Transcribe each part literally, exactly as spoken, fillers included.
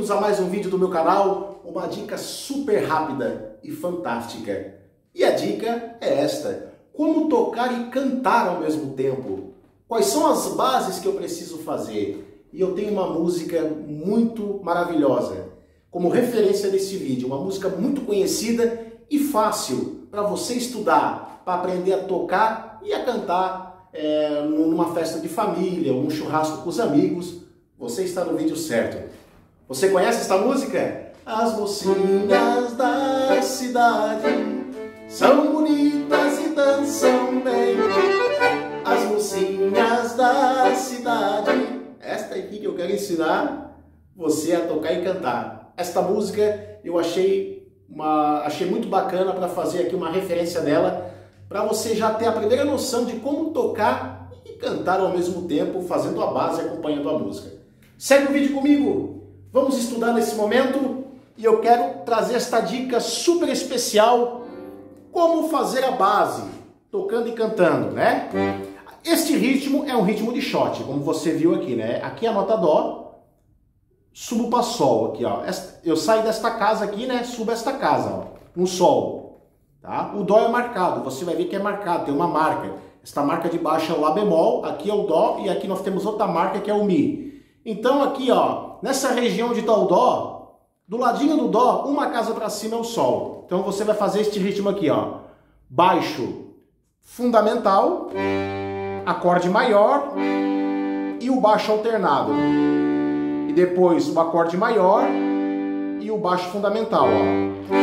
bem-vindos a mais um vídeo do meu canal, uma dica super rápida e fantástica. E a dica é esta: como tocar e cantar ao mesmo tempo. Quais são as bases que eu preciso fazer? E eu tenho uma música muito maravilhosa como referência desse vídeo, uma música muito conhecida e fácil para você estudar, para aprender a tocar e a cantar é, numa festa de família, ou um churrasco com os amigos. Você está no vídeo certo. Você conhece essa música? As mocinhas da cidade são bonitas e dançam bem. As mocinhas da cidade. Esta aqui que eu quero ensinar você a tocar e cantar. Esta música eu achei, uma, achei muito bacana para fazer aqui uma referência dela, para você já ter a primeira noção de como tocar e cantar ao mesmo tempo, fazendo a base e acompanhando a música. Segue o vídeo comigo, vamos estudar nesse momento e eu quero trazer esta dica super especial, como fazer a base, tocando e cantando, né? Este ritmo é um ritmo de shot, como você viu aqui, né? Aqui é a nota Dó, subo para Sol, aqui, ó. Eu saio desta casa aqui, né? Subo esta casa, ó, no Sol, tá? O Dó é marcado, você vai ver que é marcado, tem uma marca. Esta marca de baixo é o Lá bemol, aqui é o Dó e aqui nós temos outra marca que é o Mi. Então aqui, ó, nessa região onde está o Dó, do ladinho do Dó, uma casa para cima é o Sol. Então você vai fazer este ritmo aqui, ó. Baixo, fundamental, acorde maior e o baixo alternado. E depois o acorde maior e o baixo fundamental, ó.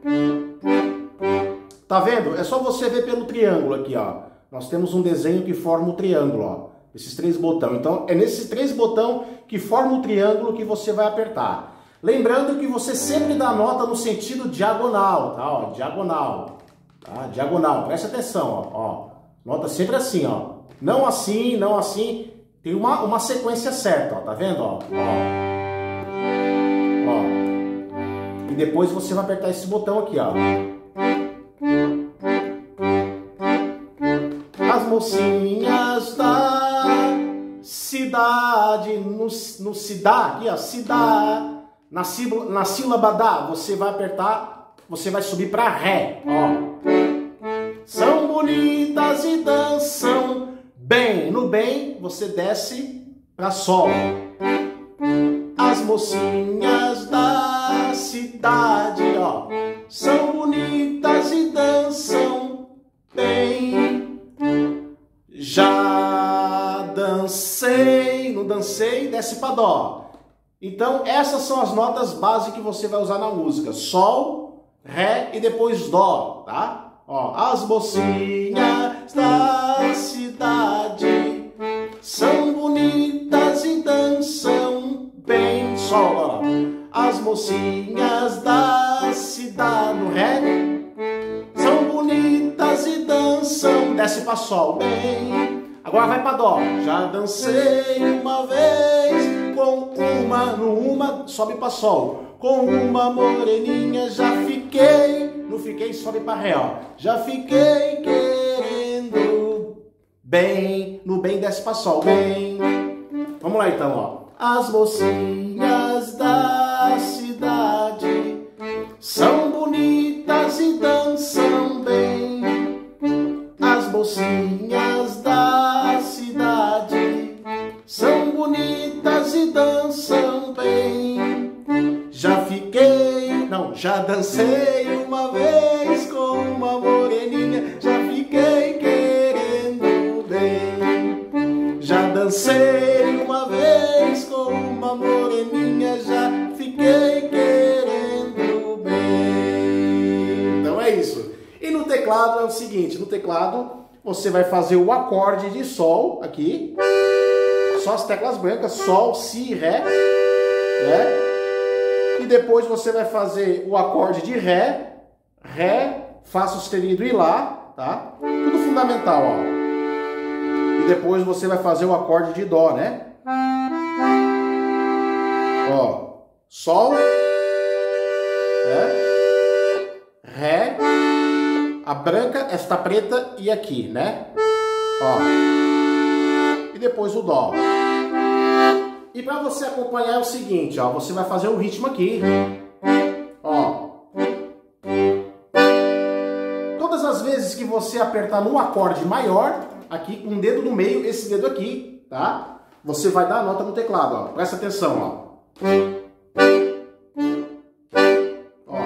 Tá vendo? É só você ver pelo triângulo aqui, ó. Nós temos um desenho que forma o triângulo, ó. Esses três botões. Então, é nesses três botões que formam o triângulo que você vai apertar. Lembrando que você sempre dá nota no sentido diagonal, tá? Ó, diagonal, tá? Diagonal. Presta atenção, ó. Ó. Nota sempre assim, ó. Não assim, não assim. Tem uma, uma sequência certa, ó. Tá vendo, ó? Ó. Ó. E depois você vai apertar esse botão aqui, ó. As mocinhas da cidade, no, no cidá, aqui ó, cidá, na, sílaba, na sílaba da, você vai apertar, você vai subir para Ré, ó. São bonitas e dançam bem, no bem você desce para Sol. As mocinhas da cidade, ó, são bonitas e dançam bem. Já dancei, não dancei, desce para Dó. Então essas são as notas base que você vai usar na música: Sol, Ré e depois Dó, tá? Ó, as mocinhas da cidade são bonitas e dançam bem. Sol, ó. As mocinhas da cidade, no Ré, são bonitas e dançam, desce para Sol, bem. Agora vai para Dó. Já dancei uma vez com uma, no uma, sobe para Sol. Com uma moreninha já fiquei, não fiquei, sobe para Ré, ó. Já fiquei querendo bem, no bem desce para Sol, bem. Vamos lá então, ó. As mocinhas da cidade são bonitas e dançam bem. As mocinhas da cidade são bonitas e dançam bem. Já fiquei, não, já dancei uma vez com uma moreninha, já fiquei querendo bem. Já dancei uma vez com uma moreninha, já fiquei querendo bem. Então é isso. E no teclado é o seguinte, no teclado você vai fazer o acorde de Sol aqui, só as teclas brancas, Sol, Si, Ré, né? E depois você vai fazer o acorde de Ré, Ré, Fá sustenido e Lá, tá? Tudo fundamental, ó. E depois você vai fazer o acorde de Dó, né? Ó, Sol, né? Ré, a branca, esta preta e aqui, né? Ó. E depois o Dó. E para você acompanhar é o seguinte, ó, você vai fazer o ritmo aqui. Ó. Todas as vezes que você apertar no acorde maior, aqui com o dedo no meio, esse dedo aqui, tá? Você vai dar a nota no teclado, ó. Presta atenção, ó. Ó.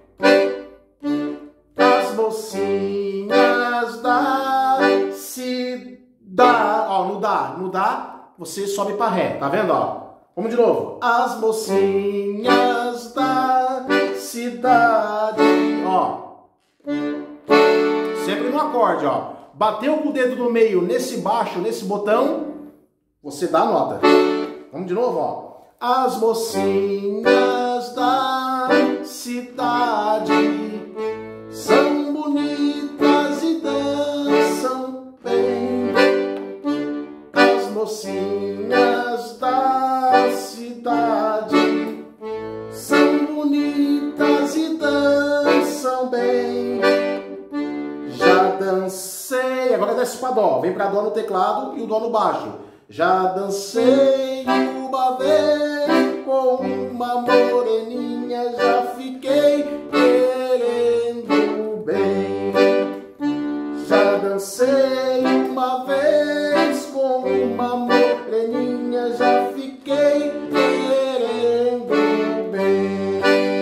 As mocinhas da cidade. Ó, no dá, no dá, você sobe para ré, tá vendo, ó? Vamos de novo. As mocinhas da cidade, ó. Sempre no acorde, ó. Bateu com o dedo no meio nesse baixo, nesse botão, você dá a nota. Vamos de novo, ó. As mocinhas da cidade são bonitas e dançam bem. As mocinhas da cidade são bonitas e dançam bem. Já dancei, agora desce para dó, vem para dó no teclado e o dó no baixo. Já dancei uma vez com uma moreninha, já fiquei querendo bem. Já dancei uma vez com uma moreninha, já fiquei querendo bem.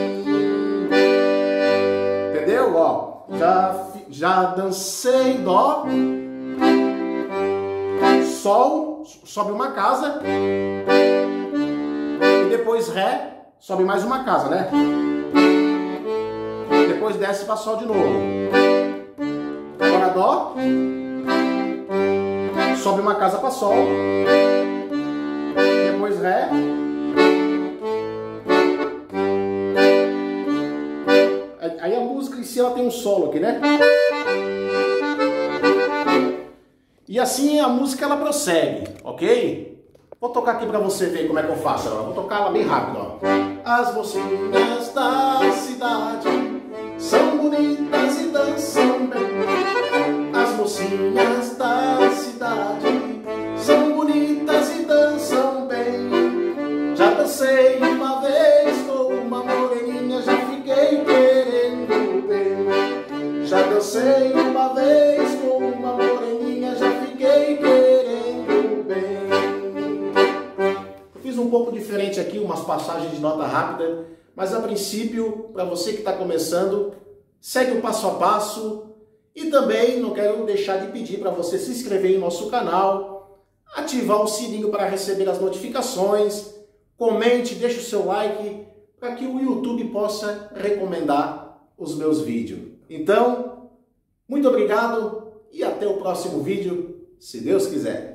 Entendeu? Ó, já, já dancei dó, sol, sobe uma casa, e depois ré, sobe mais uma casa, né? Depois desce para sol de novo. Agora dó, sobe uma casa para sol, depois ré, aí a música em si ela tem um solo aqui, né? E assim a música ela prossegue, ok? Vou tocar aqui para você ver como é que eu faço. Ó. Vou tocar ela bem rápido. Ó. As mocinhas da cidade são bonitas e dançam bem. As mocinhas da cidade são bonitas e dançam bem. Já dancei uma vez com uma moreninha, já fiquei querendo bem. Já dancei uma vez com uma moreninha, já fiquei querendo bem. Eu fiz um pouco diferente aqui, umas passagens de nota rápida, mas a princípio, para você que está começando, segue o passo a passo. E também não quero deixar de pedir para você se inscrever em nosso canal, ativar o sininho para receber as notificações, comente, deixe o seu like, para que o YouTube possa recomendar os meus vídeos. Então, muito obrigado e até o próximo vídeo, se Deus quiser.